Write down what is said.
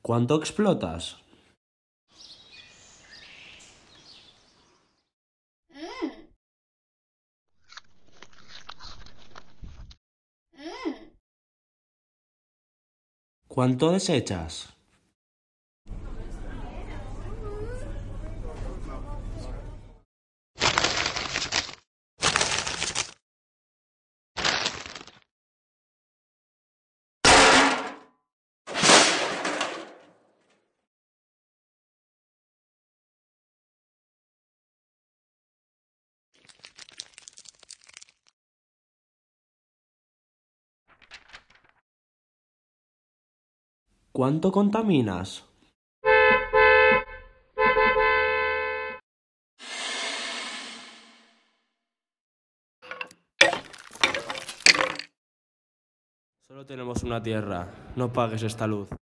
¿Cuánto explotas? ¿Cuánto desechas? ¿Cuánto contaminas? Solo tenemos una tierra, no pagues esta luz.